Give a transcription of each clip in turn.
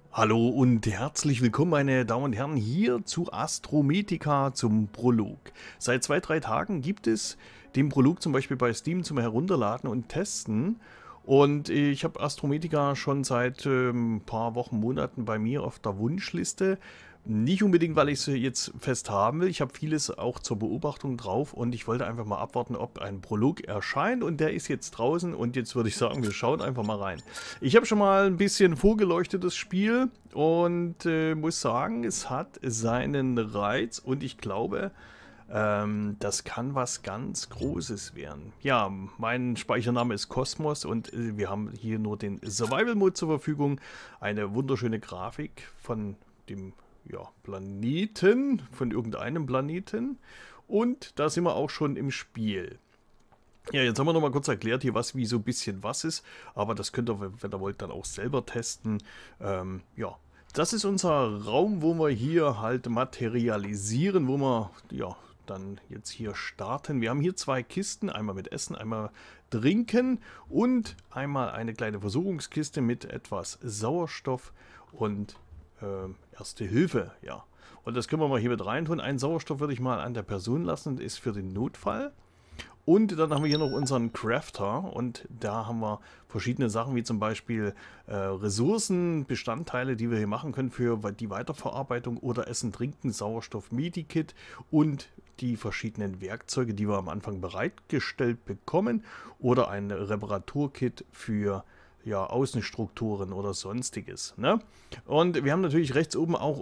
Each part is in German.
Hallo und herzlich willkommen, meine Damen und Herren, hier zu Astrometica zum Prolog. Seit 2, 3 Tagen gibt es den Prolog zum Beispiel bei Steam zum Herunterladen und Testen. Und ich habe Astrometica schon seit ein paar Wochen, Monaten bei mir auf der Wunschliste. Nicht unbedingt, weil ich es jetzt fest haben will. Ich habe vieles auch zur Beobachtung drauf und ich wollte einfach mal abwarten, ob ein Prolog erscheint. Und der ist jetzt draußen und jetzt würde ich sagen, wir schauen einfach mal rein. Ich habe schon mal ein bisschen vorgeleuchtet, das Spiel, und muss sagen, es hat seinen Reiz und ich glaube, das kann was ganz Großes werden. Ja, mein Speichername ist Cosmos und wir haben hier nur den Survival Mode zur Verfügung. Eine wunderschöne Grafik von dem Planeten, von irgendeinem Planeten. Und da sind wir auch schon im Spiel. Ja, jetzt haben wir noch mal kurz erklärt hier, was wie so ein bisschen was ist, aber das könnt ihr, wenn ihr wollt, dann auch selber testen. Ja, das ist unser Raum, wo wir hier halt materialisieren, wo wir ja dann jetzt hier starten. Wir haben hier 2 Kisten, einmal mit Essen, einmal Trinken und einmal eine kleine Versorgungskiste mit etwas Sauerstoff und Erste Hilfe, ja. Und das können wir mal hier mit reintun. Einen Sauerstoff würde ich mal an der Person lassen, ist für den Notfall. Und dann haben wir hier noch unseren Crafter und da haben wir verschiedene Sachen, wie zum Beispiel Ressourcen, Bestandteile, die wir hier machen können für die Weiterverarbeitung oder Essen, Trinken, Sauerstoff, Medikit und die verschiedenen Werkzeuge, die wir am Anfang bereitgestellt bekommen oder ein Reparaturkit für Außenstrukturen oder sonstiges. Ne? Und wir haben natürlich rechts oben auch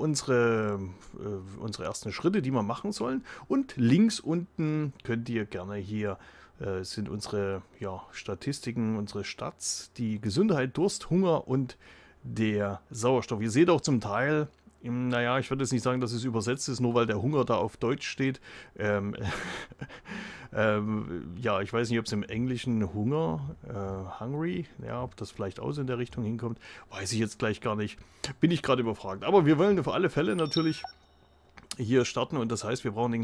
unsere ersten Schritte, die wir machen sollen. Und links unten könnt ihr gerne hier sind unsere Statistiken, unsere Stats, die Gesundheit, Durst, Hunger und der Sauerstoff. Ihr seht auch zum Teil, naja, ich würde jetzt nicht sagen, dass es übersetzt ist, nur weil der Hunger da auf Deutsch steht. Ja, ich weiß nicht, ob es im Englischen Hunger, Hungry, ja, ob das vielleicht auch so in der Richtung hinkommt, weiß ich jetzt gleich gar nicht. Bin ich gerade überfragt. Aber wir wollen auf alle Fälle natürlich hier starten und das heißt, wir brauchen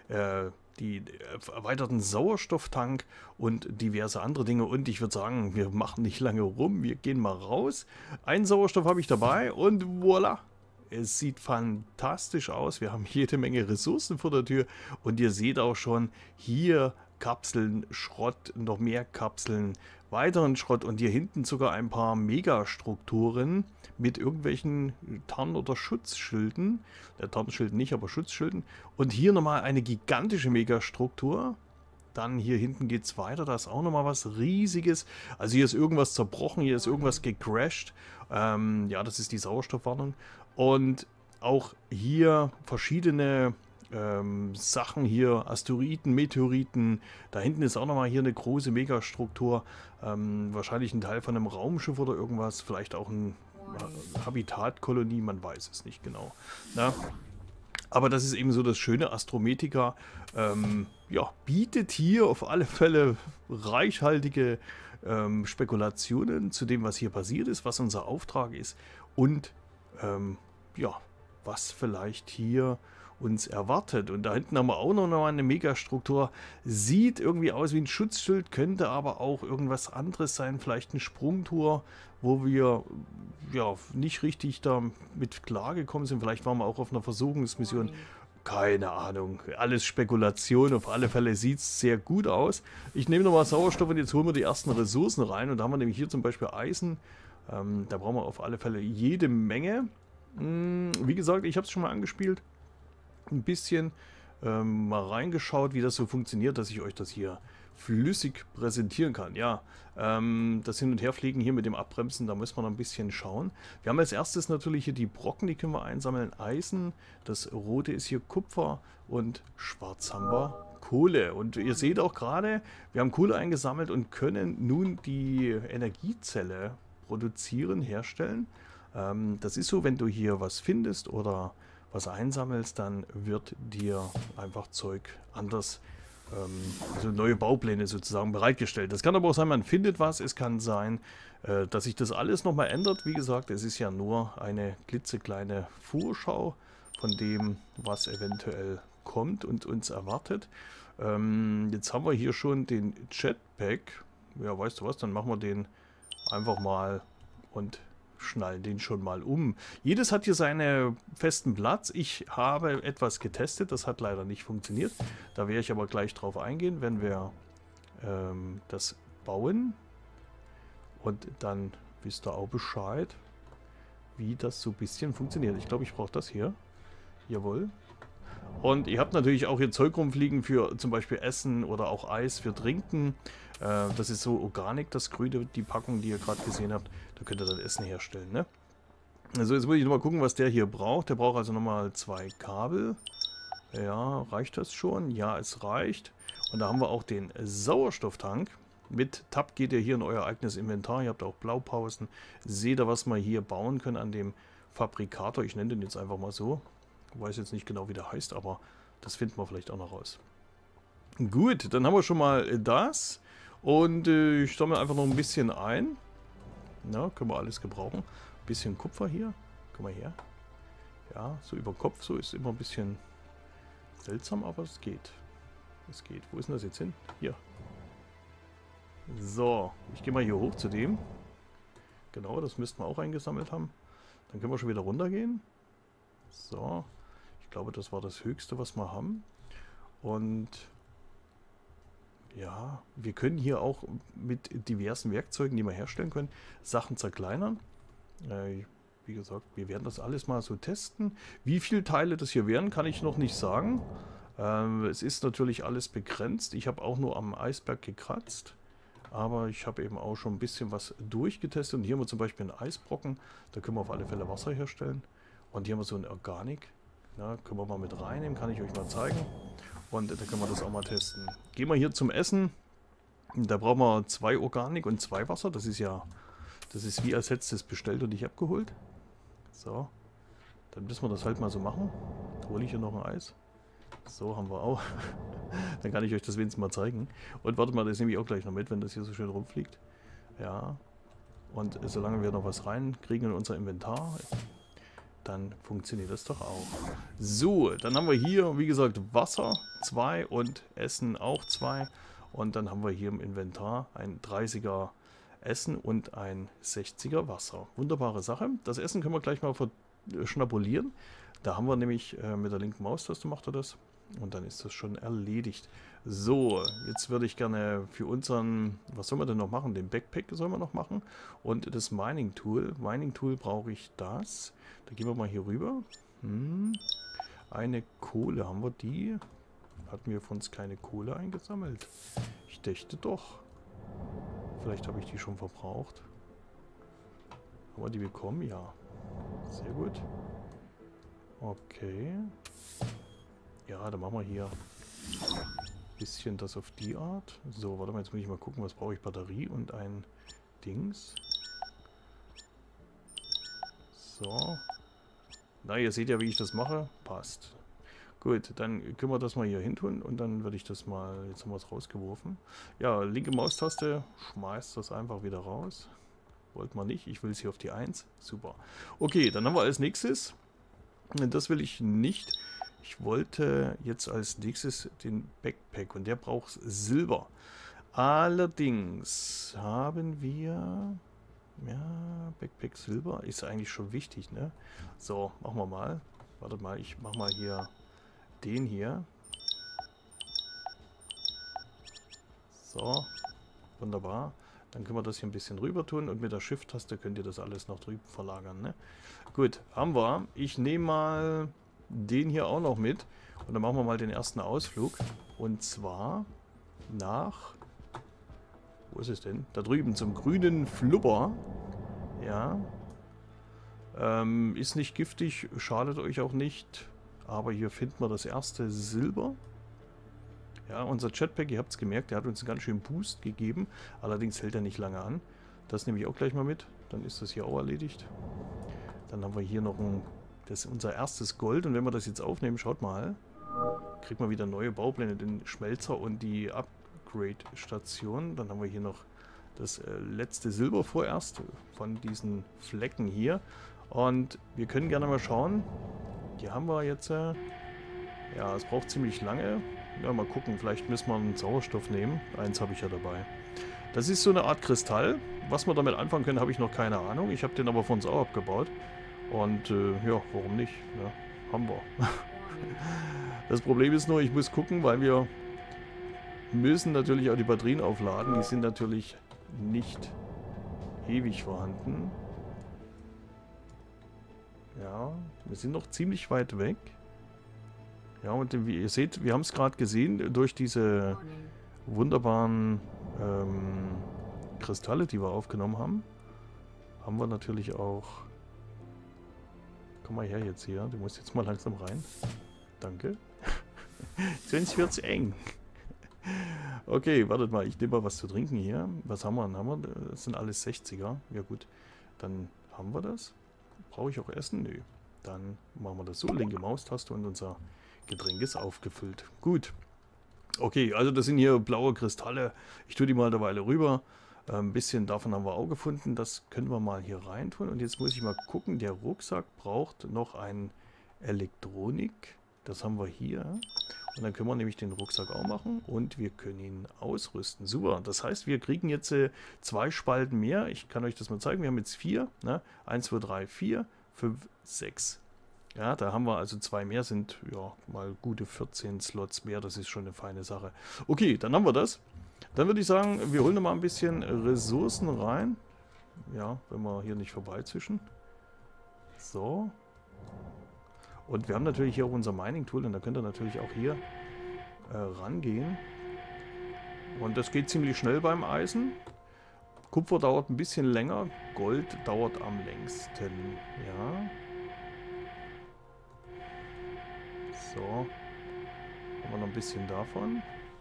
die erweiterten Sauerstofftank und diverse andere Dinge und ich würde sagen, wir machen nicht lange rum, wir gehen mal raus. Einen Sauerstoff habe ich dabei und voilà. Es sieht fantastisch aus. Wir haben jede Menge Ressourcen vor der Tür und ihr seht auch schon hier Kapseln, Schrott, noch mehr Kapseln, weiteren Schrott und hier hinten sogar ein paar Megastrukturen mit irgendwelchen Tarn- oder Schutzschilden. Der Tarnschild nicht, aber Schutzschilden. Und hier nochmal eine gigantische Megastruktur. Dann hier hinten geht es weiter, da ist auch nochmal was Riesiges. Also hier ist irgendwas zerbrochen, hier ist irgendwas gecrashed. Ja, das ist die Sauerstoffwarnung. Und auch hier verschiedene Sachen hier, Asteroiden, Meteoriten. Da hinten ist auch nochmal hier eine große Megastruktur. Wahrscheinlich ein Teil von einem Raumschiff oder irgendwas. Vielleicht auch eine Habitatkolonie, man weiß es nicht genau. Na? Aber das ist eben so das Schöne, Astrometica ja, bietet hier auf alle Fälle reichhaltige Spekulationen zu dem, was hier passiert ist, was unser Auftrag ist und ja, was vielleicht hier uns erwartet. Und da hinten haben wir auch noch mal eine Megastruktur. Sieht irgendwie aus wie ein Schutzschild, könnte aber auch irgendwas anderes sein. Vielleicht ein Sprungtor, wo wir ja nicht richtig damit klargekommen sind. Vielleicht waren wir auch auf einer Versuchungsmission. Keine Ahnung. Alles Spekulation. Auf alle Fälle sieht es sehr gut aus. Ich nehme nochmal Sauerstoff und jetzt holen wir die ersten Ressourcen rein. Und da haben wir nämlich hier zum Beispiel Eisen. Da brauchen wir auf alle Fälle jede Menge. Wie gesagt, ich habe es schon mal angespielt. Ein bisschen mal reingeschaut, wie das so funktioniert, dass ich euch das hier flüssig präsentieren kann. Ja, das Hin- und Herfliegen hier mit dem Abbremsen, da müssen wir noch ein bisschen schauen. Wir haben als erstes natürlich hier die Brocken, die können wir einsammeln. Eisen, das rote ist hier Kupfer und schwarz haben wir Kohle. Und ihr seht auch gerade, wir haben Kohle eingesammelt und können nun die Energiezelle produzieren, herstellen. Das ist so, wenn du hier was findest oder was einsammelst, dann wird dir einfach Zeug anders, also neue Baupläne sozusagen bereitgestellt. Das kann aber auch sein, man findet was. Es kann sein, dass sich das alles nochmal ändert. Wie gesagt, es ist ja nur eine klitzekleine Vorschau von dem, was eventuell kommt und uns erwartet. Jetzt haben wir hier schon den Jetpack. Ja, weißt du was, dann machen wir den einfach mal und schnallen den schon mal um. Jedes hat hier seinen festen Platz. Ich habe etwas getestet, das hat leider nicht funktioniert. Da werde ich aber gleich drauf eingehen, wenn wir das bauen. Und dann wisst ihr auch Bescheid, wie das so ein bisschen funktioniert. Ich glaube, ich brauche das hier. Jawohl. Und ihr habt natürlich auch hier Zeug rumfliegen für zum Beispiel Essen oder auch Eis für Trinken. Das ist so Organic, das Grüne, die Packung, die ihr gerade gesehen habt. Da könnt ihr dann Essen herstellen, ne? Also jetzt muss ich nochmal gucken, was der hier braucht. Der braucht also nochmal 2 Kabel. Ja, reicht das schon? Ja, es reicht. Und da haben wir auch den Sauerstofftank. Mit Tab geht ihr hier in euer eigenes Inventar. Ihr habt auch Blaupausen. Seht ihr, was wir hier bauen können an dem Fabrikator. Ich nenne den jetzt einfach mal so. Ich weiß jetzt nicht genau, wie der heißt, aber das finden wir vielleicht auch noch raus. Gut, dann haben wir schon mal das. Und ich sammle einfach noch ein bisschen ein. Na, können wir alles gebrauchen. Ein bisschen Kupfer hier. Komm mal her. Ja, so über Kopf, so ist immer ein bisschen seltsam, aber es geht. Es geht. Wo ist denn das jetzt hin? Hier. So, ich gehe mal hier hoch zu dem. Genau, das müssten wir auch eingesammelt haben. Dann können wir schon wieder runtergehen. So, ich glaube, das war das Höchste, was wir haben. Und ja, wir können hier auch mit diversen Werkzeugen, die wir herstellen können, Sachen zerkleinern. Wie gesagt, wir werden das alles mal so testen. Wie viele Teile das hier werden, kann ich noch nicht sagen. Es ist natürlich alles begrenzt. Ich habe auch nur am Eisberg gekratzt. Aber ich habe eben auch schon ein bisschen was durchgetestet. Und hier haben wir zum Beispiel einen Eisbrocken. Da können wir auf alle Fälle Wasser herstellen. Und hier haben wir so eine Organik. Na, können wir mal mit reinnehmen, kann ich euch mal zeigen. Und da können wir das auch mal testen. Gehen wir hier zum Essen. Da brauchen wir 2 Organik und 2 Wasser. Das ist ja, das ist wie als hättest du es bestellt und nicht abgeholt. So, dann müssen wir das halt mal so machen. Hole ich hier noch ein Eis. So, haben wir auch. Dann kann ich euch das wenigstens mal zeigen. Und warte mal, das nehme ich auch gleich noch mit, wenn das hier so schön rumfliegt. Ja. Und solange wir noch was reinkriegen in unser Inventar, dann funktioniert das doch auch. So, dann haben wir hier, wie gesagt, Wasser 2 und Essen auch 2. Und dann haben wir hier im Inventar ein 30er Essen und ein 60er Wasser. Wunderbare Sache. Das Essen können wir gleich mal verschnabulieren. Da haben wir nämlich mit der linken Maustaste macht er das. Und dann ist das schon erledigt. So, jetzt würde ich gerne für unseren, was soll man denn noch machen? Den Backpack sollen wir noch machen. Und das Mining Tool. Mining Tool brauche ich das. Da gehen wir mal hier rüber. Eine Kohle, haben wir die? Hatten wir von uns keine Kohle eingesammelt? Ich dächte doch. Vielleicht habe ich die schon verbraucht. Haben wir die bekommen? Ja. Sehr gut. Okay. Ja, dann machen wir hier ein bisschen das auf die Art. So, warte mal, jetzt muss ich mal gucken, was brauche ich? Batterie und ein Dings. So. Na, ihr seht ja, wie ich das mache. Passt. Gut, dann können wir das mal hier hin tun und dann würde ich das mal, jetzt haben wir es rausgeworfen. Ja, linke Maustaste, schmeißt das einfach wieder raus. Wollt man nicht, ich will es hier auf die 1. Super. Okay, dann haben wir als nächstes, das will ich nicht. Ich wollte jetzt als nächstes den Backpack und der braucht Silber. Allerdings haben wir, ja, Backpack Silber ist eigentlich schon wichtig, ne? So, machen wir mal. Wartet mal, ich mache mal hier den hier. So, wunderbar. Dann können wir das hier ein bisschen rüber tun und mit der Shift-Taste könnt ihr das alles nach drüben verlagern, ne? Gut, haben wir. Ich nehme mal den hier auch noch mit und dann machen wir mal den ersten Ausflug und zwar nach, wo ist es denn? Da drüben zum grünen Flubber. Ja. Ist nicht giftig, schadet euch auch nicht, aber hier finden wir das erste Silber. Ja, unser Jetpack, ihr habt es gemerkt, der hat uns einen ganz schönen Boost gegeben, allerdings hält er nicht lange an. Das nehme ich auch gleich mal mit, dann ist das hier auch erledigt. Dann haben wir hier noch ein, das ist unser erstes Gold und wenn wir das jetzt aufnehmen, schaut mal, kriegt man wieder neue Baupläne, den Schmelzer und die Upgrade-Station. Dann haben wir hier noch das letzte Silber vorerst von diesen Flecken hier. Und wir können gerne mal schauen, die haben wir jetzt, ja, es braucht ziemlich lange. Ja, mal gucken, vielleicht müssen wir einen Sauerstoff nehmen. Eins habe ich ja dabei. Das ist so eine Art Kristall. was wir damit anfangen können, habe ich noch keine Ahnung. Ich habe den aber von uns auch abgebaut. Und ja, warum nicht? Ja, haben wir. Das Problem ist nur, ich muss gucken, weil wir müssen natürlich auch die Batterien aufladen. Die sind natürlich nicht ewig vorhanden. Ja, wir sind noch ziemlich weit weg. Ja, und wie ihr seht, wir haben es gerade gesehen, durch diese wunderbaren Kristalle, die wir aufgenommen haben, haben wir natürlich auch... Komm mal her jetzt hier, du musst jetzt mal langsam rein. Danke. Sonst wird's eng. Okay, wartet mal, ich nehme mal was zu trinken hier. Was haben wir? Das sind alles 60er. Ja gut, dann haben wir das. Brauche ich auch Essen? Nö. Dann machen wir das so. Linke Maustaste und unser Getränk ist aufgefüllt. Gut. Okay, also das sind hier blaue Kristalle. Ich tue die mal eine Weile rüber. Ein bisschen davon haben wir auch gefunden. Das können wir mal hier rein tun. Und jetzt muss ich mal gucken. Der Rucksack braucht noch ein Elektronik. Das haben wir hier. Und dann können wir nämlich den Rucksack auch machen. Und wir können ihn ausrüsten. Super. Das heißt, wir kriegen jetzt 2 Spalten mehr. Ich kann euch das mal zeigen. Wir haben jetzt 4. Ne? 1, 2, 3, 4, 5, 6. Ja, da haben wir also 2 mehr. Sind ja mal gute 14 Slots mehr. Das ist schon eine feine Sache. Okay, dann haben wir das. Dann würde ich sagen, wir holen noch mal ein bisschen Ressourcen rein. Ja, wenn wir hier nicht vorbeizischen. So. Und wir haben natürlich hier auch unser Mining-Tool. Und da könnt ihr natürlich auch hier rangehen. Und das geht ziemlich schnell beim Eisen. Kupfer dauert ein bisschen länger. Gold dauert am längsten. Ja. So. Haben wir noch ein bisschen davon.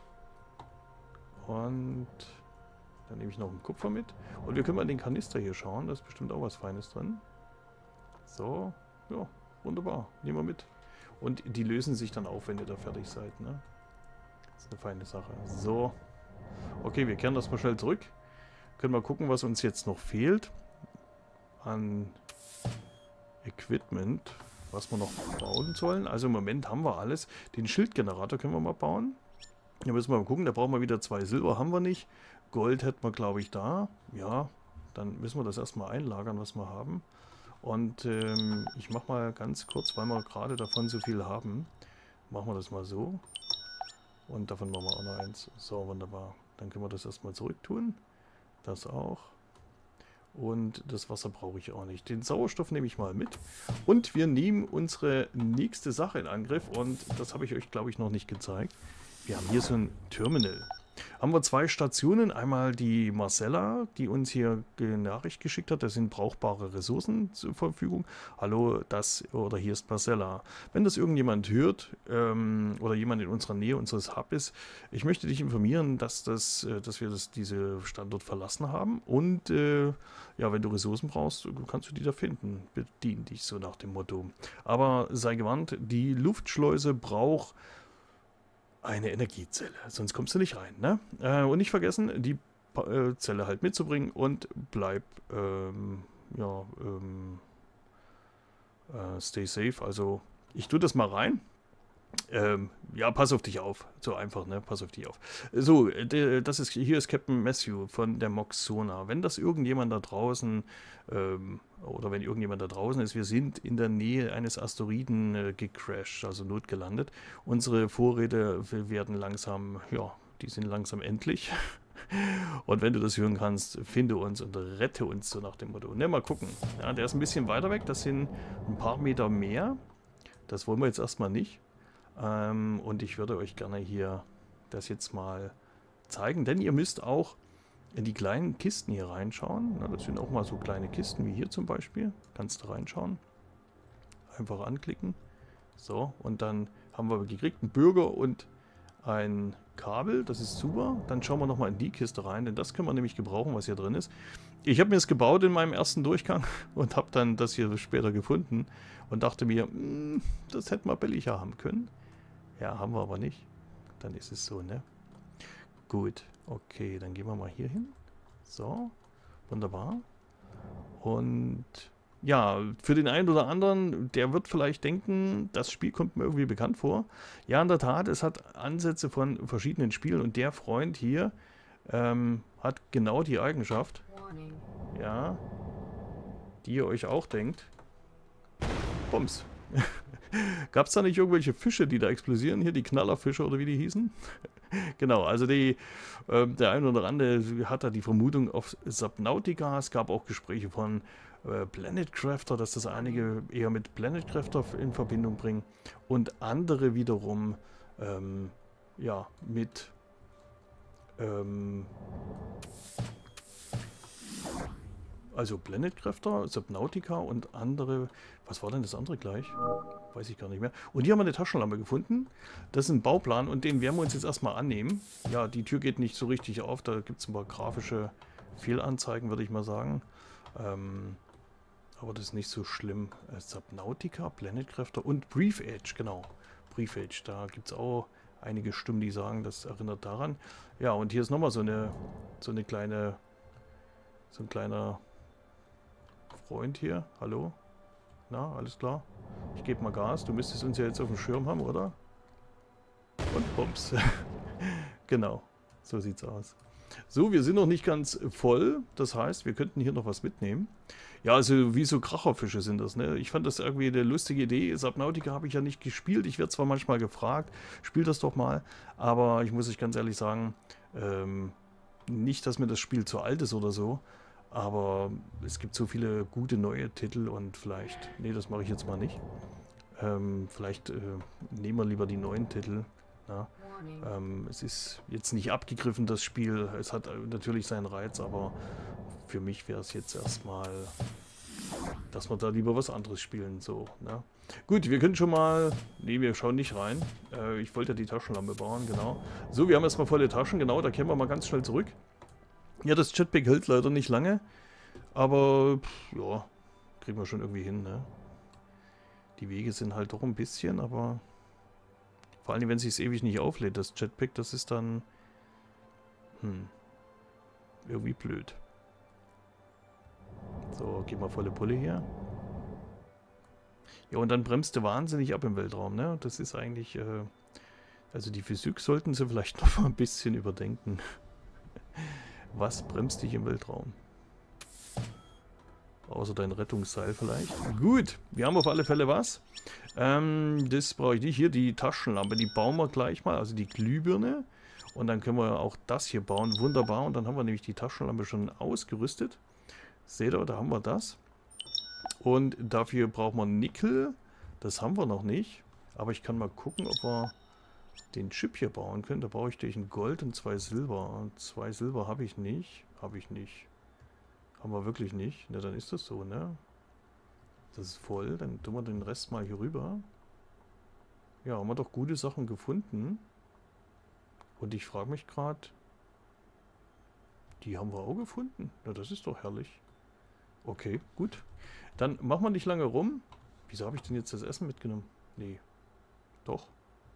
Und dann nehme ich noch einen Kupfer mit. Und wir können mal in den Kanister hier schauen. Da ist bestimmt auch was Feines drin. So. Ja, wunderbar. Nehmen wir mit. Und die lösen sich dann auf, wenn ihr da fertig seid. Ne? Das ist eine feine Sache. So. Okay, wir kehren das mal schnell zurück. Können mal gucken, was uns jetzt noch fehlt. An Equipment. Was wir noch bauen sollen. Also im Moment haben wir alles. Den Schildgenerator können wir mal bauen. Da müssen wir mal gucken, da brauchen wir wieder 2 Silber, haben wir nicht. Gold hätten wir, glaube ich, da. Ja, dann müssen wir das erstmal einlagern, was wir haben. Und ich mache mal ganz kurz, weil wir gerade davon so viel haben, machen wir das mal so. Und davon machen wir auch noch eins. So, wunderbar. Dann können wir das erstmal zurücktun. Das auch. Und das Wasser brauche ich auch nicht. Den Sauerstoff nehme ich mal mit. Und wir nehmen unsere nächste Sache in Angriff. Und das habe ich euch, glaube ich, noch nicht gezeigt. Wir haben hier so ein Terminal. Haben wir 2 Stationen. Einmal die Marcella, die uns hier eine Nachricht geschickt hat. Da sind brauchbare Ressourcen zur Verfügung. Hallo, das oder hier ist Marcella. Wenn das irgendjemand hört oder jemand in unserer Nähe unseres Hub ist, ich möchte dich informieren, dass wir diese Standort verlassen haben. Und ja, wenn du Ressourcen brauchst, kannst du die da finden. Bedien dich so nach dem Motto. Aber sei gewarnt, die Luftschleuse braucht eine Energiezelle, sonst kommst du nicht rein, ne? Und nicht vergessen, die Zelle halt mitzubringen und bleib, stay safe. Also, ich tue das mal rein. Ja, pass auf dich auf. So einfach, ne? Pass auf dich auf. So, hier ist Captain Matthew von der Moxona. Wenn das irgendjemand da draußen, oder wenn irgendjemand da draußen ist, wir sind in der Nähe eines Asteroiden gecrashed, also notgelandet. Unsere Vorräte werden langsam, ja, die sind langsam endlich. Und wenn du das hören kannst, finde uns und rette uns, so nach dem Motto. Ne, mal gucken. Ja, der ist ein bisschen weiter weg, das sind ein paar Meter mehr. Das wollen wir jetzt erstmal nicht. Und ich würde euch gerne hier das jetzt mal zeigen, denn ihr müsst auch in die kleinen Kisten hier reinschauen. Na, das sind auch mal so kleine Kisten wie hier zum Beispiel. Kannst du reinschauen. Einfach anklicken. So, und dann haben wir gekriegt einen Bürger und ein Kabel. Das ist super. Dann schauen wir nochmal in die Kiste rein, denn das können wir nämlich gebrauchen, was hier drin ist. Ich habe mir das gebaut in meinem ersten Durchgang und habe dann das hier später gefunden und dachte mir, das hätten wir billiger haben können. Ja, haben wir aber nicht. Dann ist es so, ne? Gut, okay, dann gehen wir mal hier hin. So, wunderbar. Und ja, für den einen oder anderen, der wird vielleicht denken, das Spiel kommt mir irgendwie bekannt vor. Ja, in der Tat, es hat Ansätze von verschiedenen Spielen und der Freund hier hat genau die Eigenschaft. ja, die ihr euch auch denkt. Bums. Gab es da nicht irgendwelche Fische, die da explodieren? Hier die Knallerfische oder wie die hießen? Genau, also der eine oder andere hat da die Vermutung auf Subnautica. Es gab auch Gespräche von Planet Crafter, dass das einige eher mit Planet Crafter in Verbindung bringen und andere wiederum ja, mit also Planet Crafter, Subnautica und andere. Was war denn das andere gleich? Weiß ich gar nicht mehr. Und hier haben wir eine Taschenlampe gefunden. Das ist ein Bauplan und den werden wir uns jetzt erstmal annehmen. Ja, die Tür geht nicht so richtig auf. Da gibt es ein paar grafische Fehlanzeigen, würde ich mal sagen. Aber das ist nicht so schlimm. Subnautica, Planet Crafter und Brief Edge, genau. Brief Edge, da gibt es auch einige Stimmen, die sagen, das erinnert daran. Ja, und hier ist nochmal so ein kleiner Freund hier. Hallo? Na, alles klar? Ich gebe mal Gas. Du müsstest uns ja jetzt auf dem Schirm haben, oder? Und bums. Genau, so sieht's aus. So, wir sind noch nicht ganz voll. Das heißt, wir könnten hier noch was mitnehmen. Ja, also wie so Kracherfische sind das, ne? Ich fand das irgendwie eine lustige Idee. Subnautica habe ich ja nicht gespielt. Ich werde zwar manchmal gefragt, spiel das doch mal. Aber ich muss euch ganz ehrlich sagen, nicht, dass mir das Spiel zu alt ist oder so. Aber es gibt so viele gute neue Titel und vielleicht... Nee, das mache ich jetzt mal nicht. Vielleicht nehmen wir lieber die neuen Titel. Ja. Es ist jetzt nicht abgegriffen, das Spiel. Es hat natürlich seinen Reiz, aber für mich wäre es jetzt erstmal, dass wir da lieber was anderes spielen. So, ne? Gut, wir können schon mal... Nee, wir schauen nicht rein. Ich wollte ja die Taschenlampe bauen, genau. So, wir haben erstmal volle Taschen, genau. Da kehren wir mal ganz schnell zurück. Ja, das Jetpack hält leider nicht lange. Aber, ja, kriegen wir schon irgendwie hin, ne? Die Wege sind halt doch ein bisschen, aber... Vor allem, wenn es sich ewig nicht auflädt, das Jetpack, das ist dann... irgendwie blöd. So, gehen wir volle Pulle hier. Ja, und dann bremst du wahnsinnig ab im Weltraum, ne? Das ist eigentlich... also die Physik sollten sie vielleicht noch mal ein bisschen überdenken. Was bremst dich im Weltraum? Außer dein Rettungsseil vielleicht. Gut, wir haben auf alle Fälle was. Das brauche ich nicht. Hier die Taschenlampe, die bauen wir gleich mal. Also die Glühbirne. Und dann können wir auch das hier bauen. Wunderbar. Und dann haben wir nämlich die Taschenlampe schon ausgerüstet. Seht ihr, da haben wir das. Und dafür brauchen wir Nickel. Das haben wir noch nicht. Aber ich kann mal gucken, ob wir den Chip hier bauen können. Da brauche ich durch ein Gold und 2 Silber. Und 2 Silber habe ich nicht. Habe ich nicht. Haben wir wirklich nicht. Na, dann ist das so, ne? Das ist voll. Dann tun wir den Rest mal hier rüber. Ja, haben wir doch gute Sachen gefunden. Und ich frage mich gerade, die haben wir auch gefunden. Na, das ist doch herrlich. Okay, gut. Dann machen wir nicht lange rum. Wieso habe ich denn jetzt das Essen mitgenommen? Nee. Doch.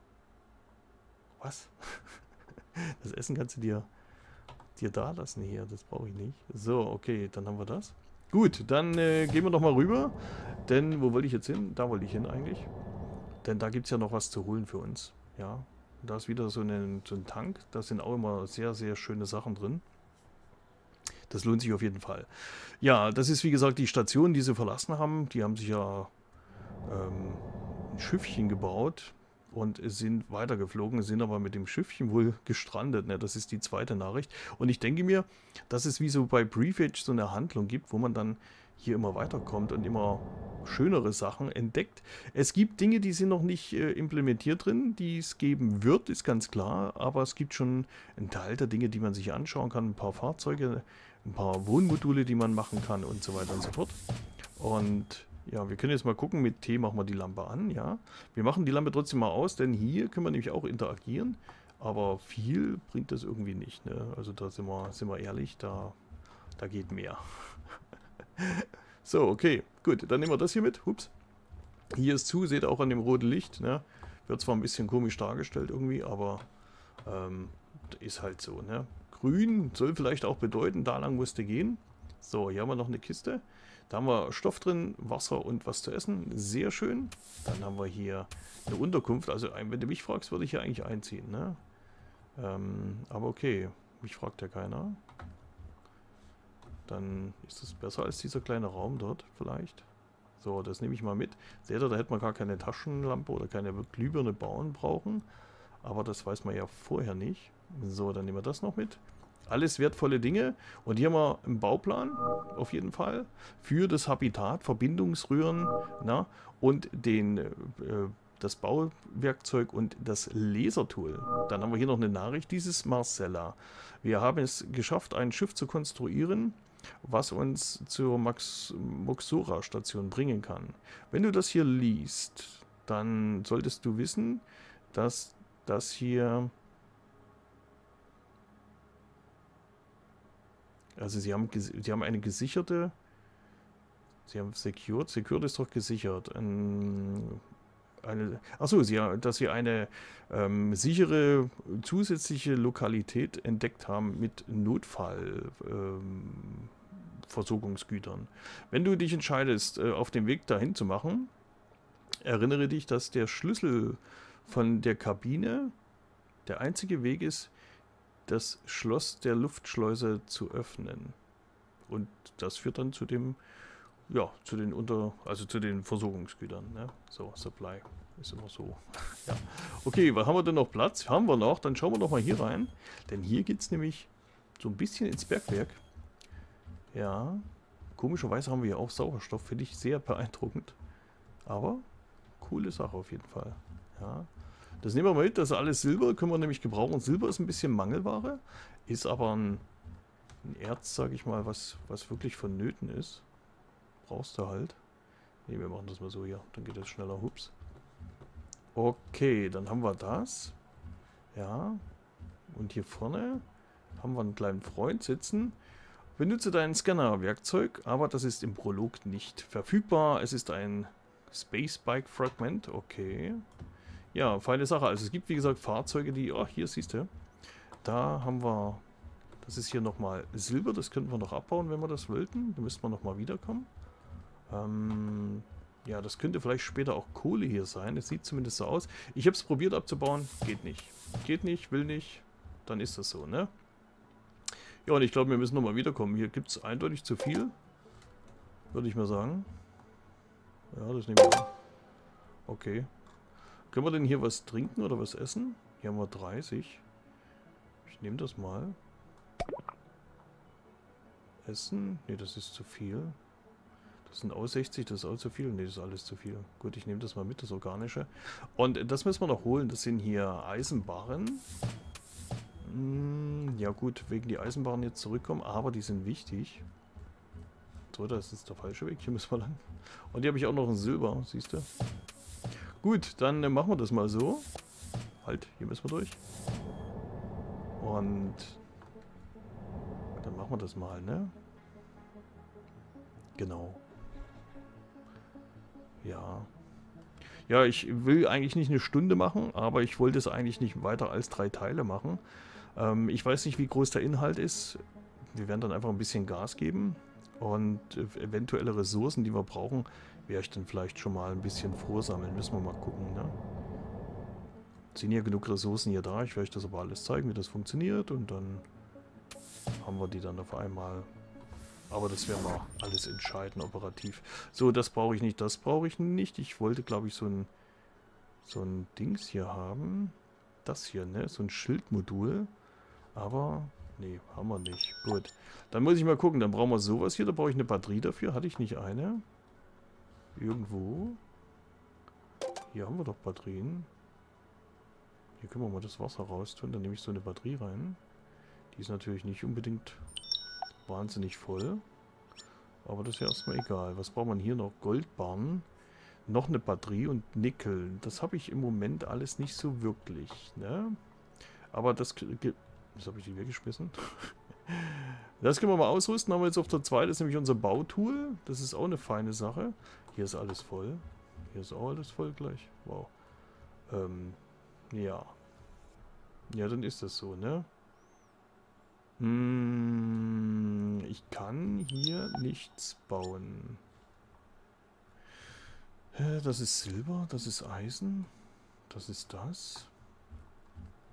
Was? Das Essen kannst du dir da lassen hier. Das brauche ich nicht. So, okay, dann haben wir das. Gut, dann gehen wir doch mal rüber. Denn, wo wollte ich jetzt hin? Da wollte ich hin eigentlich. Denn da gibt es ja noch was zu holen für uns. Ja, da ist wieder so ein Tank. Da sind auch immer sehr, sehr schöne Sachen drin. Das lohnt sich auf jeden Fall. Ja, das ist wie gesagt die Station, die sie verlassen haben. Die haben sich ja ein Schiffchen gebaut und sind weitergeflogen, sind aber mit dem Schiffchen wohl gestrandet. Ne? Das ist die zweite Nachricht. Und ich denke mir, dass es wie so bei Brief Edge so eine Handlung gibt, wo man dann hier immer weiterkommt und immer schönere Sachen entdeckt. Es gibt Dinge, die sind noch nicht implementiert drin, die es geben wird, ist ganz klar. Aber es gibt schon einen Teil der Dinge, die man sich anschauen kann. Ein paar Fahrzeuge, ein paar Wohnmodule, die man machen kann und so weiter und so fort. Und ja, wir können jetzt mal gucken, mit T machen wir die Lampe an, ja. Wir machen die Lampe trotzdem mal aus, denn hier können wir nämlich auch interagieren. Aber viel bringt das irgendwie nicht, ne? Also da sind wir ehrlich, da geht mehr. So, okay, gut, dann nehmen wir das hier mit. Hups. Hier ist zu, seht ihr auch an dem roten Licht, ne? Wird zwar ein bisschen komisch dargestellt irgendwie, aber ist halt so, ne? Grün soll vielleicht auch bedeuten, da lang musste gehen. So, hier haben wir noch eine Kiste. Da haben wir Stoff drin, Wasser und was zu essen. Sehr schön. Dann haben wir hier eine Unterkunft. Also, wenn du mich fragst, würde ich hier eigentlich einziehen, ne? Aber okay, mich fragt ja keiner. Dann ist es besser als dieser kleine Raum dort vielleicht. So, das nehme ich mal mit. Seht ihr, da hätte man gar keine Taschenlampe oder keine Glühbirne bauen brauchen. Aber das weiß man ja vorher nicht. So, dann nehmen wir das noch mit. Alles wertvolle Dinge. Und hier haben wir einen Bauplan, auf jeden Fall, für das Habitat, Verbindungsröhren, na, und das Bauwerkzeug und das Lasertool. Dann haben wir hier noch eine Nachricht, dieses Marcella. Wir haben es geschafft, ein Schiff zu konstruieren, was uns zur Moxora-Station bringen kann. Wenn du das hier liest, dann solltest du wissen, dass das hier... Also sie haben eine gesicherte... Sie haben secured. Secured ist doch gesichert. Achso, dass sie eine sichere zusätzliche Lokalität entdeckt haben mit Notfallversorgungsgütern. Wenn du dich entscheidest, auf den Weg dahin zu machen, erinnere dich, dass der Schlüssel von der Kabine der einzige Weg ist, das Schloss der Luftschleuse zu öffnen. Und das führt dann zu dem, ja, zu den Versorgungsgütern, ne? So, Supply ist immer so. Ja. Okay, was haben wir denn noch Platz? Haben wir noch, dann schauen wir doch mal hier rein. Denn hier geht es nämlich so ein bisschen ins Bergwerk. Ja, komischerweise haben wir hier auch Sauerstoff, finde ich sehr beeindruckend. Aber coole Sache auf jeden Fall. Ja. Das nehmen wir mal mit, das ist alles Silber, können wir nämlich gebrauchen. Silber ist ein bisschen Mangelware, ist aber ein Erz, sage ich mal, was wirklich vonnöten ist. Brauchst du halt. Ne, wir machen das mal so hier, dann geht das schneller, hups. Okay, dann haben wir das. Ja, und hier vorne haben wir einen kleinen Freund sitzen. Benutze deinen Scanner-Werkzeug, aber das ist im Prolog nicht verfügbar. Es ist ein Space Bike Fragment, okay. Ja, feine Sache. Also es gibt wie gesagt Fahrzeuge, die... Oh, hier siehst du. Da haben wir... Das ist hier nochmal Silber. Das könnten wir noch abbauen, wenn wir das wollten. Da müssten wir nochmal wiederkommen. Ja, das könnte vielleicht später auch Kohle hier sein. Es sieht zumindest so aus. Ich habe es probiert abzubauen. Geht nicht. Geht nicht, will nicht. Dann ist das so, ne? Ja, und ich glaube, wir müssen nochmal wiederkommen. Hier gibt es eindeutig zu viel. Würde ich mal sagen. Ja, das nehmen wir an. Okay. Können wir denn hier was trinken oder was essen? Hier haben wir 30. Ich nehme das mal. Essen? Ne, das ist zu viel. Das sind auch 60, das ist auch zu viel. Ne, das ist alles zu viel. Gut, ich nehme das mal mit, das Organische. Und das müssen wir noch holen. Das sind hier Eisenbarren. Ja gut, wegen die Eisenbarren jetzt zurückkommen, aber die sind wichtig. So, das ist der falsche Weg. Hier müssen wir lang. Und hier habe ich auch noch ein Silber, siehst du? Gut, dann machen wir das mal so. Halt, hier müssen wir durch. Und dann machen wir das mal, ne? Genau. Ja. Ja, ich will eigentlich nicht eine Stunde machen, aber ich wollte es eigentlich nicht weiter als 3 Teile machen. Ich weiß nicht, wie groß der Inhalt ist. Wir werden dann einfach ein bisschen Gas geben. Und eventuelle Ressourcen, die wir brauchen, werde ich dann vielleicht schon mal ein bisschen vorsammeln. Müssen wir mal gucken, ne? Sind ja genug Ressourcen hier da. Ich werde euch das aber alles zeigen, wie das funktioniert. Und dann haben wir die dann auf einmal. Aber das werden wir alles entscheiden, operativ. So, das brauche ich nicht, das brauche ich nicht. Ich wollte, glaube ich, so ein Dings hier haben. Das hier, ne? So ein Schildmodul. Aber, nee, haben wir nicht. Gut. Dann muss ich mal gucken. Dann brauchen wir sowas hier. Da brauche ich eine Batterie dafür. Hatte ich nicht eine? Irgendwo? Hier haben wir doch Batterien. Hier können wir mal das Wasser raustun. Dann nehme ich so eine Batterie rein. Die ist natürlich nicht unbedingt wahnsinnig voll. Aber das wäre erstmal egal. Was braucht man hier noch? Goldbarren. Noch eine Batterie und Nickel. Das habe ich im Moment alles nicht so wirklich, ne? Aber das... Jetzt habe ich die weggeschmissen. Das können wir mal ausrüsten. Haben wir jetzt auf der 2. Das ist nämlich unser Bautool. Das ist auch eine feine Sache. Hier ist alles voll. Hier ist auch alles voll gleich. Wow. Ja. Ja, dann ist das so, ne? Ich kann hier nichts bauen. Das ist Silber, das ist Eisen. Das ist das.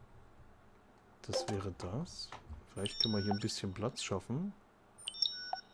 Das wäre das. Vielleicht können wir hier ein bisschen Platz schaffen.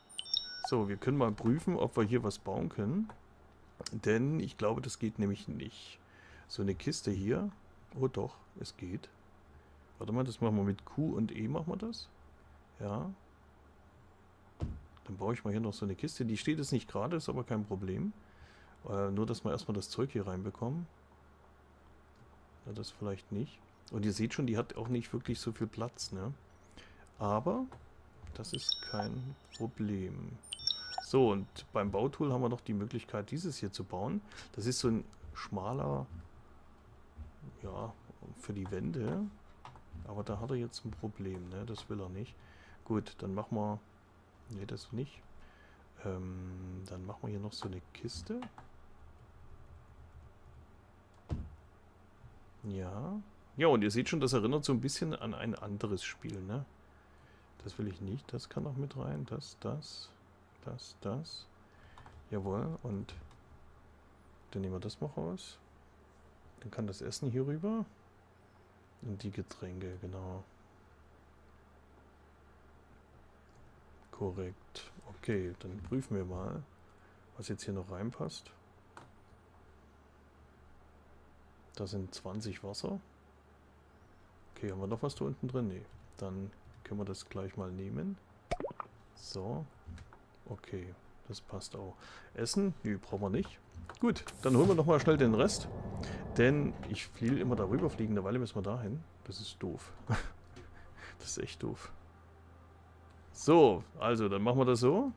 So, wir können mal prüfen, ob wir hier was bauen können. Denn ich glaube, das geht nämlich nicht. So eine Kiste hier. Oh doch, es geht. Warte mal, das machen wir mit Q und E, machen wir das. Ja. Dann baue ich mal hier noch so eine Kiste. Die steht jetzt nicht gerade, ist aber kein Problem. Nur, dass wir erstmal das Zeug hier reinbekommen. Ja, das vielleicht nicht. Und ihr seht schon, die hat auch nicht wirklich so viel Platz, ne? Aber das ist kein Problem. So, und beim Bautool haben wir noch die Möglichkeit, dieses hier zu bauen. Das ist so ein schmaler, ja, für die Wände. Aber da hat er jetzt ein Problem, ne? Das will er nicht. Gut, dann machen wir... Ne, das nicht. Dann machen wir hier noch so eine Kiste. Ja. Ja, und ihr seht schon, das erinnert so ein bisschen an ein anderes Spiel, ne? Das will ich nicht. Das kann noch mit rein. Das. Jawohl. Und dann nehmen wir das mal raus. Dann kann das Essen hier rüber. Und die Getränke, genau. Korrekt. Okay, dann prüfen wir mal, was jetzt hier noch reinpasst. Da sind 20 Wasser. Okay, haben wir noch was da unten drin? Nee. Dann können wir das gleich mal nehmen. So. Okay, das passt auch. Essen? Nee, brauchen wir nicht. Gut, dann holen wir noch mal schnell den Rest. Denn ich will immer darüber fliegen, eine Weile müssen wir dahin. Das ist doof. Das ist echt doof. So, also dann machen wir das so.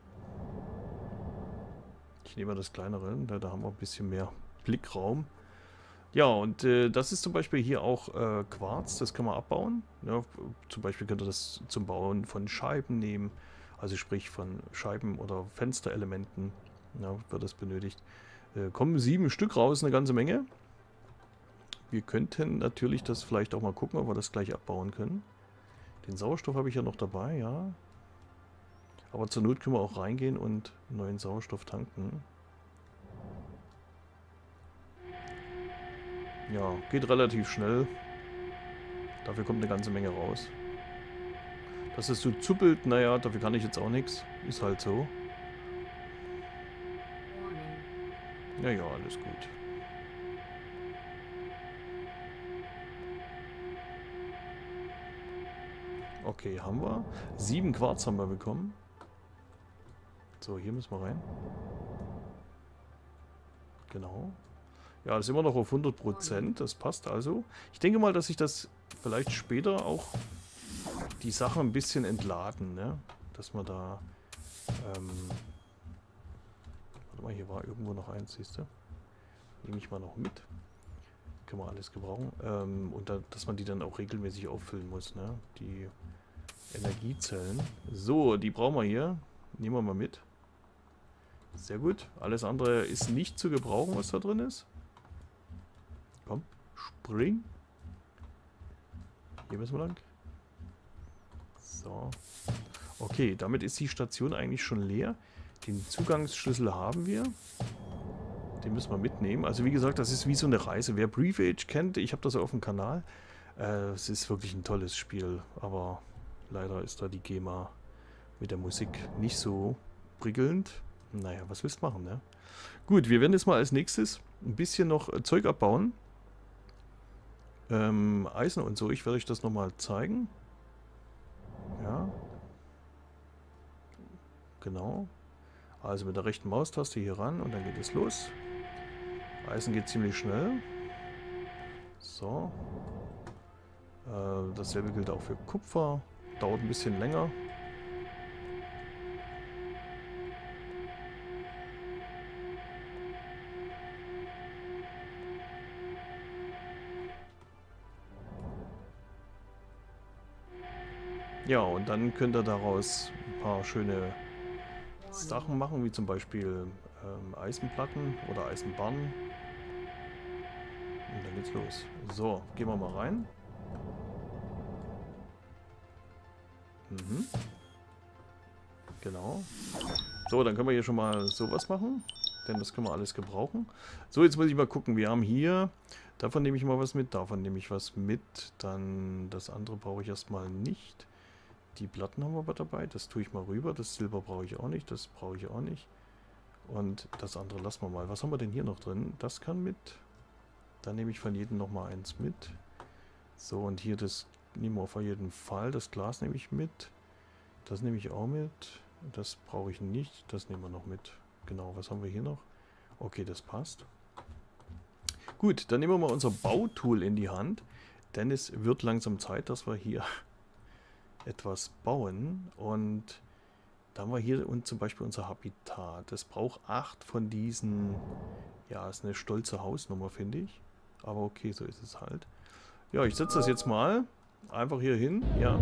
Ich nehme mal das kleinere, da haben wir ein bisschen mehr Blickraum. Ja, und das ist zum Beispiel hier auch Quarz, das kann man abbauen. Ja, zum Beispiel könnt ihr das zum Bauen von Scheiben nehmen, also sprich von Scheiben oder Fensterelementen, ja, wird das benötigt. Kommen 7 Stück raus, eine ganze Menge. Wir könnten natürlich das vielleicht auch mal gucken, ob wir das gleich abbauen können. Den Sauerstoff habe ich ja noch dabei, ja. Aber zur Not können wir auch reingehen und neuen Sauerstoff tanken. Ja, geht relativ schnell. Dafür kommt eine ganze Menge raus. Dass es so zuppelt, naja, dafür kann ich jetzt auch nichts. Ist halt so. Naja, alles gut. Okay, haben wir. 7 Quarz haben wir bekommen. So, hier müssen wir rein. Genau. Ja, das ist immer noch auf 100%. Das passt also. Ich denke mal, dass sich das vielleicht später auch die Sachen ein bisschen entladen, ne? Dass man da... warte mal, hier war irgendwo noch eins, siehst du? Nehme ich mal noch mit. Können wir alles gebrauchen. Und da, dass man die dann auch regelmäßig auffüllen muss, ne? Die Energiezellen. So, die brauchen wir hier. Nehmen wir mal mit. Sehr gut. Alles andere ist nicht zu gebrauchen, was da drin ist. Komm, spring. Hier müssen wir lang. So. Okay, damit ist die Station eigentlich schon leer. Den Zugangsschlüssel haben wir. Den müssen wir mitnehmen. Also wie gesagt, das ist wie so eine Reise. Wer Brief Age kennt, ich habe das auf dem Kanal. Es ist wirklich ein tolles Spiel. Aber leider ist da die GEMA mit der Musik nicht so prickelnd. Naja, was willst du machen, ne? Gut, wir werden jetzt mal als nächstes ein bisschen noch Zeug abbauen. Eisen und so, ich werde euch das nochmal zeigen. Ja. Genau. Also mit der rechten Maustaste hier ran und dann geht es los. Eisen geht ziemlich schnell. So. Dasselbe gilt auch für Kupfer. Dauert ein bisschen länger. Ja, und dann könnt ihr daraus ein paar schöne Sachen machen, wie zum Beispiel Eisenplatten oder Eisenbahnen. Und dann geht's los. So, gehen wir mal rein. Mhm. Genau. So, dann können wir hier schon mal sowas machen. Denn das können wir alles gebrauchen. So, jetzt muss ich mal gucken. Wir haben hier... Davon nehme ich mal was mit. Davon nehme ich was mit. Dann das andere brauche ich erstmal nicht. Die Platten haben wir aber dabei. Das tue ich mal rüber. Das Silber brauche ich auch nicht. Das brauche ich auch nicht. Und das andere lassen wir mal. Was haben wir denn hier noch drin? Das kann mit. Dann nehme ich von jedem nochmal eins mit. So, und hier das nehmen wir auf jeden Fall. Das Glas nehme ich mit. Das nehme ich auch mit. Das brauche ich nicht. Das nehmen wir noch mit. Genau, was haben wir hier noch? Okay, das passt. Gut, dann nehmen wir mal unser Bautool in die Hand. Denn es wird langsam Zeit, dass wir hier etwas bauen. Und da haben wir hier und zum Beispiel unser Habitat. Das braucht 8 von diesen. Ja, ist eine stolze Hausnummer, finde ich. Aber okay, so ist es halt. Ja, ich setze das jetzt mal einfach hier hin. Ja.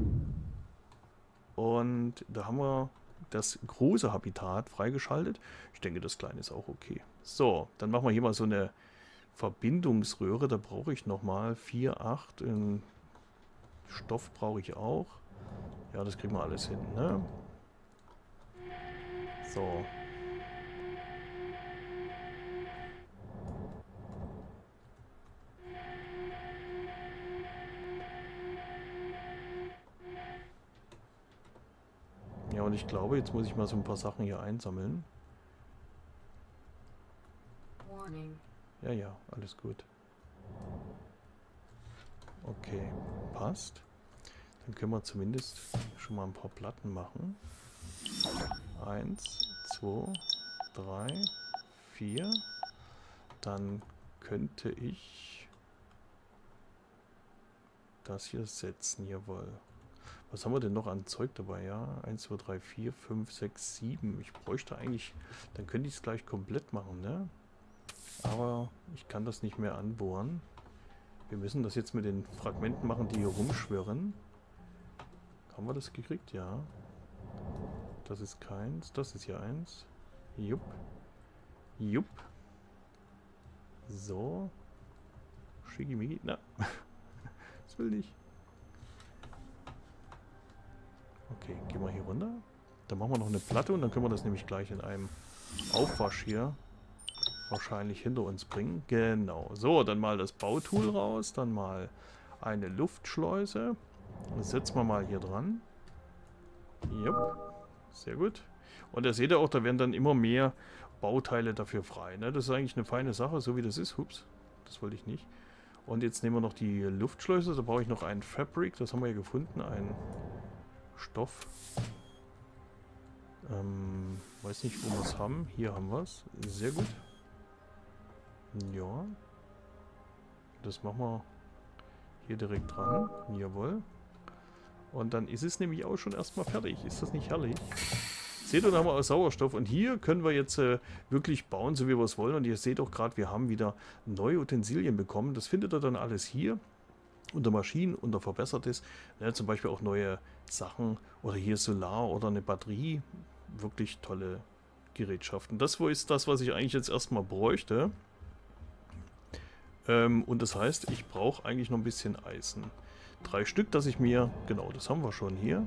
Und da haben wir das große Habitat freigeschaltet. Ich denke, das kleine ist auch okay. So, dann machen wir hier mal so eine Verbindungsröhre. Da brauche ich nochmal 4, 8. Stoff brauche ich auch. Ja, das kriegen wir alles hin, ne? So. Ja, und ich glaube, jetzt muss ich mal so ein paar Sachen hier einsammeln. Ja, ja, alles gut. Okay, passt. Dann können wir zumindest schon mal ein paar Platten machen. 1, 2, 3, 4. Dann könnte ich das hier setzen, jawohl. Was haben wir denn noch an Zeug dabei? Ja, 1, 2, 3, 4, 5, 6, 7. Ich bräuchte eigentlich, dann könnte ich es gleich komplett machen, ne? Aber ich kann das nicht mehr anbohren. Wir müssen das jetzt mit den Fragmenten machen, die hier rumschwirren. Haben wir das gekriegt? Ja. Das ist keins. Das ist hier eins. Jupp. Jupp. So. Schickimicki. Na. Das will nicht. Okay, gehen wir hier runter. Dann machen wir noch eine Platte und dann können wir das nämlich gleich in einem Aufwasch hier wahrscheinlich hinter uns bringen. Genau. So, dann mal das Bautool raus. Dann mal eine Luftschleuse. Das setzen wir mal hier dran. Jupp. Sehr gut. Und da seht ihr auch, da werden dann immer mehr Bauteile dafür frei. Ne? Das ist eigentlich eine feine Sache, so wie das ist. Hups, das wollte ich nicht. Und jetzt nehmen wir noch die Luftschleuse. Da brauche ich noch einen Fabric. Das haben wir ja gefunden. Ein Stoff. Weiß nicht, wo wir es haben. Hier haben wir es. Sehr gut. Ja. Das machen wir hier direkt dran. Jawohl. Und dann ist es nämlich auch schon erstmal fertig. Ist das nicht herrlich? Seht ihr, da haben wir auch Sauerstoff. Und hier können wir jetzt wirklich bauen, so wie wir es wollen. Und ihr seht auch gerade, wir haben wieder neue Utensilien bekommen. Das findet ihr dann alles hier. Unter Maschinen, unter Verbessertes. Ne, zum Beispiel auch neue Sachen. Oder hier Solar oder eine Batterie. Wirklich tolle Gerätschaften. Das ist das, was ich eigentlich jetzt erstmal bräuchte. Und das heißt, ich brauche eigentlich noch ein bisschen Eisen. 3 Stück, dass ich mir, genau, das haben wir schon hier,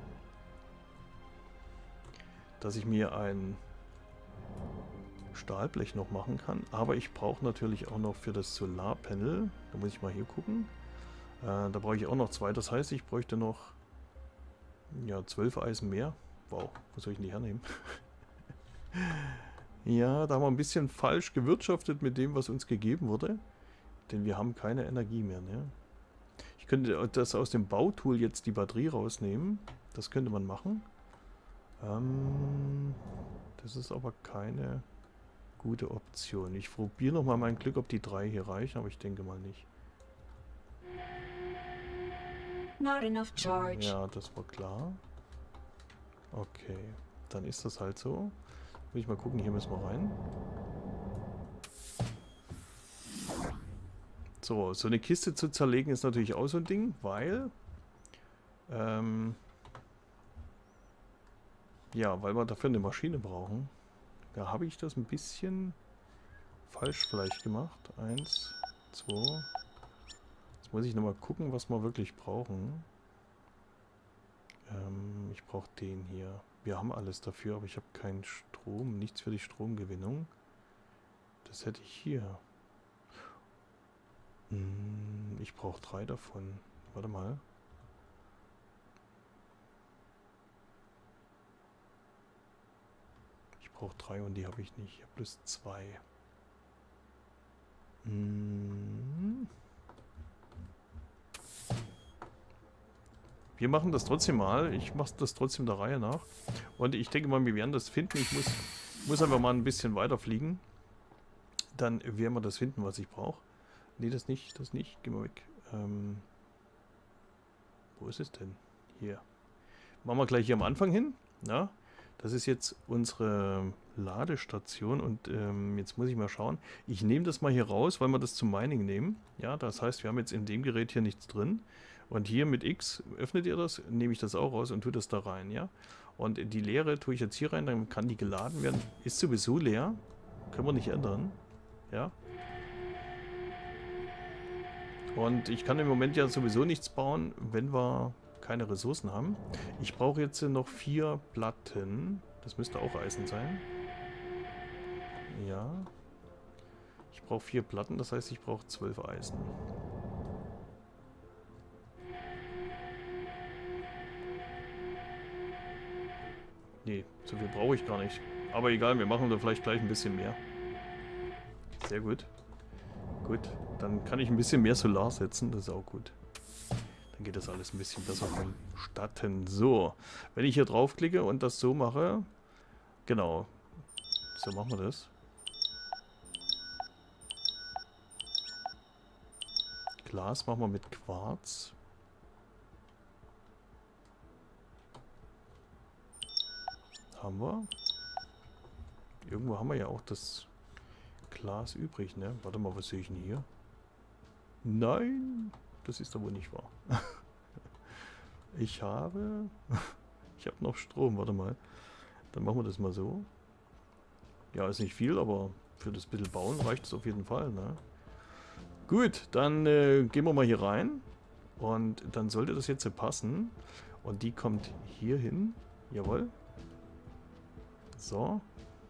dass ich mir ein Stahlblech noch machen kann. Aber ich brauche natürlich auch noch für das Solarpanel, da muss ich mal hier gucken, da brauche ich auch noch 2. Das heißt, ich bräuchte noch, ja, 12 Eisen mehr. Wow, wo soll ich denn die hernehmen? Ja, da haben wir ein bisschen falsch gewirtschaftet mit dem, was uns gegeben wurde. Denn wir haben keine Energie mehr, ne? Ich könnte das aus dem Bautool jetzt die Batterie rausnehmen. Das könnte man machen. Das ist aber keine gute Option. Ich probiere nochmal mein Glück, ob die 3 hier reichen, aber ich denke mal nicht. Not enough charge. Ja, das war klar. Okay, dann ist das halt so. Muss ich mal gucken, hier müssen wir rein. So, so eine Kiste zu zerlegen ist natürlich auch so ein Ding, weil ja, weil wir dafür eine Maschine brauchen. Da habe ich das ein bisschen falsch vielleicht gemacht. 1, 2. Jetzt muss ich nochmal gucken, was wir wirklich brauchen. Ich brauche den hier. Wir haben alles dafür, aber ich habe keinen Strom. Nichts für die Stromgewinnung. Das hätte ich hier. Ich brauche 3 davon. Warte mal. brauche 3 und die habe ich nicht. Ich habe plus 2. Hm. Wir machen das trotzdem mal. Ich mache das trotzdem der Reihe nach. Und ich denke mal, wir werden das finden. Ich muss einfach mal ein bisschen weiter fliegen. Dann werden wir das finden, was ich brauche. Nee, das nicht, das nicht. Geh mal weg. Wo ist es denn? Hier. Machen wir gleich hier am Anfang hin. Ja, das ist jetzt unsere Ladestation. Und jetzt muss ich mal schauen. Ich nehme das mal hier raus, weil wir das zum Mining nehmen. Ja, das heißt, wir haben jetzt in dem Gerät hier nichts drin. Und hier mit X öffnet ihr das, nehme ich das auch raus und tue das da rein, ja. Und die leere tue ich jetzt hier rein, dann kann die geladen werden. Ist sowieso leer, können wir nicht ändern, ja. Und ich kann im Moment ja sowieso nichts bauen, wenn wir keine Ressourcen haben. Ich brauche jetzt noch 4 Platten, das müsste auch Eisen sein. Ja. Ich brauche 4 Platten, das heißt, ich brauche 12 Eisen. Nee, so viel brauche ich gar nicht. Aber egal, wir machen da vielleicht gleich ein bisschen mehr. Sehr gut. Gut, dann kann ich ein bisschen mehr Solar setzen, das ist auch gut. Dann geht das alles ein bisschen besser vonstatten. So, wenn ich hier draufklicke und das so mache, genau, so machen wir das. Glas machen wir mit Quarz. Haben wir. Irgendwo haben wir ja auch das Glas übrig, ne? Warte mal, was sehe ich denn hier? Nein, das ist doch wohl nicht wahr. Ich habe noch Strom, warte mal. Dann machen wir das mal so. Ja, ist nicht viel, aber für das bisschen Bauen reicht es auf jeden Fall, ne? Gut, dann gehen wir mal hier rein. Und dann sollte das jetzt passen. Und die kommt hier hin. Jawohl. So.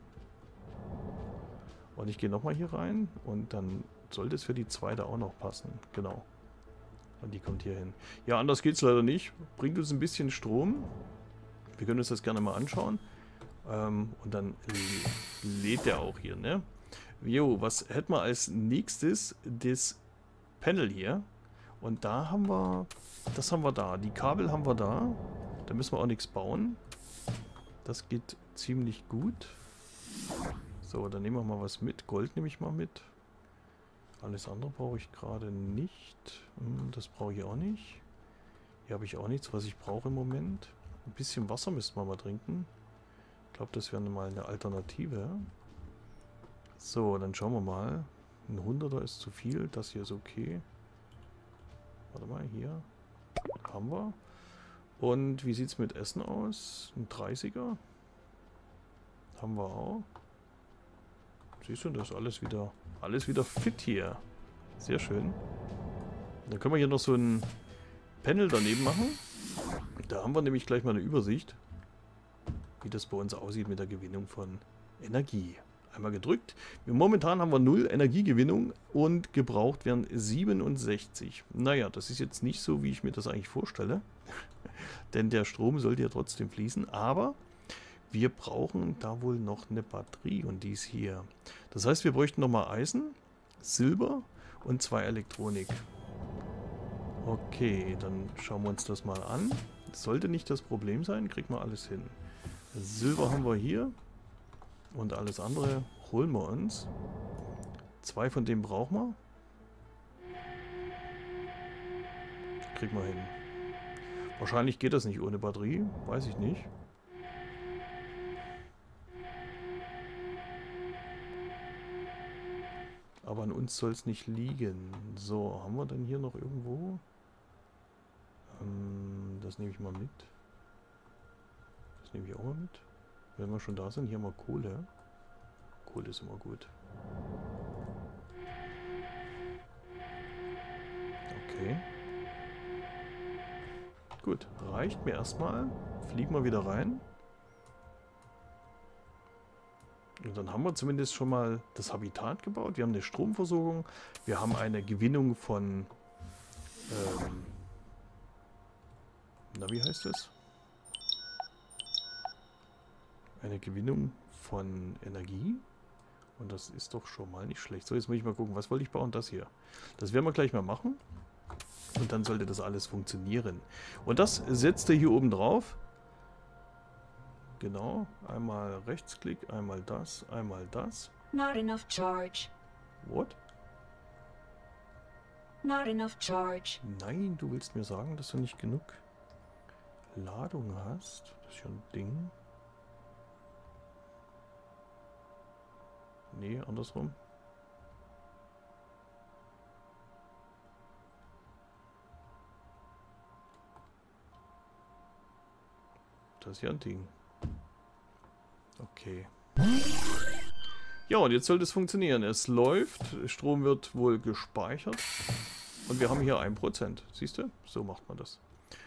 Und ich gehe nochmal hier rein. Und dann sollte es für die zweite auch noch passen. Genau. Und die kommt hier hin. Ja, anders geht es leider nicht. Bringt uns ein bisschen Strom. Wir können uns das gerne mal anschauen. Und dann lädt der auch hier, ne? Jo, was hätten wir als nächstes? Das Panel hier. Und da haben wir, das haben wir da. Die Kabel haben wir da. Da müssen wir auch nichts bauen. Das geht ziemlich gut. So, dann nehmen wir mal was mit. Gold nehme ich mal mit. Alles andere brauche ich gerade nicht. Das brauche ich auch nicht. Hier habe ich auch nichts, was ich brauche im Moment. Ein bisschen Wasser müssten wir mal trinken. Ich glaube, das wäre mal eine Alternative. So, dann schauen wir mal. Ein 100er ist zu viel. Das hier ist okay. Warte mal, hier. Haben wir. Und wie sieht es mit Essen aus? Ein 30er. Haben wir auch. Siehst du, das ist alles wieder fit hier. Sehr schön. Dann können wir hier noch so ein Panel daneben machen. Da haben wir nämlich gleich mal eine Übersicht, wie das bei uns aussieht mit der Gewinnung von Energie. Einmal gedrückt. Momentan haben wir 0 Energiegewinnung und gebraucht werden 67. Naja, das ist jetzt nicht so, wie ich mir das eigentlich vorstelle. Denn der Strom sollte ja trotzdem fließen. Aber wir brauchen da wohl noch eine Batterie und die ist hier. Das heißt, wir bräuchten nochmal Eisen, Silber und 2 Elektronik. Okay, dann schauen wir uns das mal an. Sollte nicht das Problem sein, kriegen wir alles hin. Silber haben wir hier. Und alles andere holen wir uns. 2 von dem brauchen wir. Kriegen wir hin. Wahrscheinlich geht das nicht ohne Batterie. Weiß ich nicht. Aber an uns soll es nicht liegen. So, haben wir denn hier noch irgendwo? Das nehme ich mal mit. Das nehme ich auch mal mit. Wenn wir schon da sind, hier mal Kohle. Kohle ist immer gut. Okay. Gut, reicht mir erstmal. Fliegen wir wieder rein. Und dann haben wir zumindest schon mal das Habitat gebaut. Wir haben eine Stromversorgung. Wir haben eine Gewinnung von... na, wie heißt das? Eine Gewinnung von Energie. Und das ist doch schon mal nicht schlecht. So, jetzt muss ich mal gucken, was wollte ich bauen? Das hier. Das werden wir gleich mal machen. Und dann sollte das alles funktionieren. Und das setzt er hier oben drauf. Genau. Einmal Rechtsklick, einmal das, einmal das. Not enough charge. What? Not enough charge. Nein, du willst mir sagen, dass du nicht genug Ladung hast? Das ist ja ein Ding. Nee, andersrum. Das ist ja ein Ding. Okay. Ja, und jetzt sollte es funktionieren. Es läuft, Strom wird wohl gespeichert. Und wir haben hier 1%. Siehst du? So macht man das.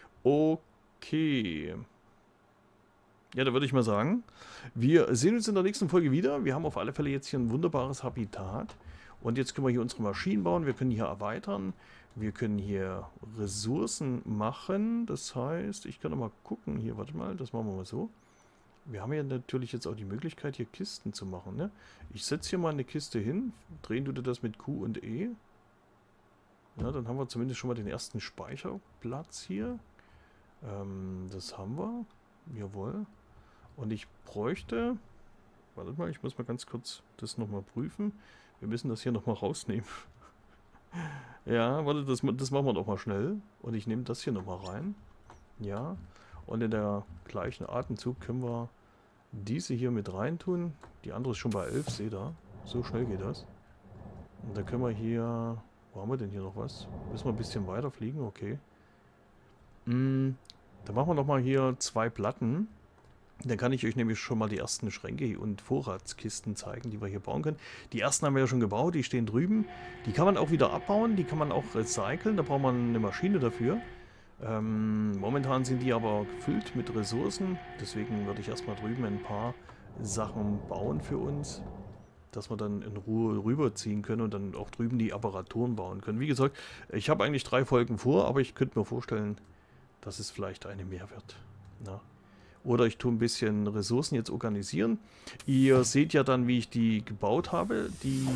Okay. Ja, da würde ich mal sagen, wir sehen uns in der nächsten Folge wieder. Wir haben auf alle Fälle jetzt hier ein wunderbares Habitat. Und jetzt können wir hier unsere Maschinen bauen. Wir können hier erweitern. Wir können hier Ressourcen machen. Das heißt, ich kann noch mal gucken. Hier, warte mal, das machen wir mal so. Wir haben ja natürlich jetzt auch die Möglichkeit, hier Kisten zu machen. Ne? Ich setze hier mal eine Kiste hin. Drehen du dir das mit Q und E. Ja, dann haben wir zumindest schon mal den ersten Speicherplatz hier. Das haben wir. Jawohl. Und ich bräuchte... Warte mal, ich muss mal ganz kurz das nochmal prüfen. Wir müssen das hier nochmal rausnehmen. Ja, warte, das machen wir doch mal schnell. Und ich nehme das hier nochmal rein. Ja. Und in der gleichen Atemzug können wir diese hier mit rein tun. Die andere ist schon bei 11, seht ihr. So schnell geht das. Und dann können wir hier... Wo haben wir denn hier noch was? Müssen wir ein bisschen weiter fliegen? Okay. Dann machen wir nochmal hier 2 Platten. Dann kann ich euch nämlich schon mal die ersten Schränke und Vorratskisten zeigen, die wir hier bauen können. Die ersten haben wir ja schon gebaut, die stehen drüben. Die kann man auch wieder abbauen, die kann man auch recyceln, da braucht man eine Maschine dafür. Momentan sind die aber gefüllt mit Ressourcen, deswegen würde ich erstmal drüben ein paar Sachen bauen für uns, dass wir dann in Ruhe rüberziehen können und dann auch drüben die Apparaturen bauen können. Wie gesagt, ich habe eigentlich 3 Folgen vor, aber ich könnte mir vorstellen, dass es vielleicht eine mehr wird. Na? Oder ich tue ein bisschen Ressourcen jetzt organisieren. Ihr seht ja dann, wie ich die gebaut habe, die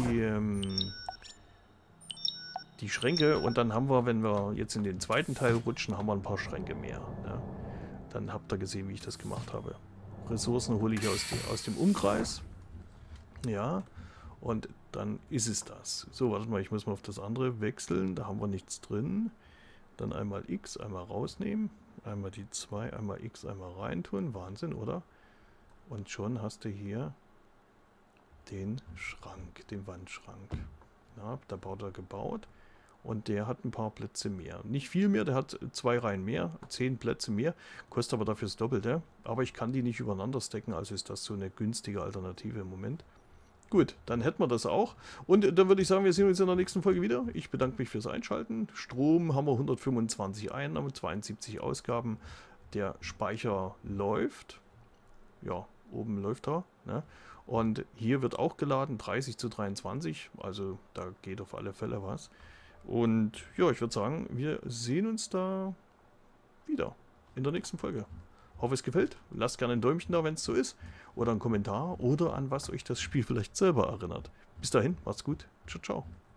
Schränke. Und dann haben wir, wenn wir jetzt in den zweiten Teil rutschen, haben wir ein paar Schränke mehr. Ja? Dann habt ihr gesehen, wie ich das gemacht habe. Ressourcen hole ich aus dem Umkreis. Ja, und dann ist es das. So, warte mal, ich muss mal auf das andere wechseln. Da haben wir nichts drin. Dann einmal X, einmal rausnehmen. Einmal die 2, einmal X, einmal reintun. Wahnsinn, oder? Und schon hast du hier den Schrank, den Wandschrank. Ja, da baut er gebaut. Und der hat ein paar Plätze mehr. Nicht viel mehr, der hat 2 Reihen mehr, 10 Plätze mehr. Kostet aber dafür das Doppelte. Aber ich kann die nicht übereinander stacken, also ist das so eine günstige Alternative im Moment. Gut, dann hätten wir das auch. Und dann würde ich sagen, wir sehen uns in der nächsten Folge wieder. Ich bedanke mich fürs Einschalten. Strom haben wir 125 Einnahmen, 72 Ausgaben. Der Speicher läuft. Ja, oben läuft er. Ne? Und hier wird auch geladen, 30:23. Also da geht auf alle Fälle was. Und ja, ich würde sagen, wir sehen uns da wieder in der nächsten Folge. Hoffe, es gefällt. Lasst gerne ein Däumchen da, wenn es so ist. Oder einen Kommentar. Oder an was euch das Spiel vielleicht selber erinnert. Bis dahin, macht's gut. Ciao, ciao.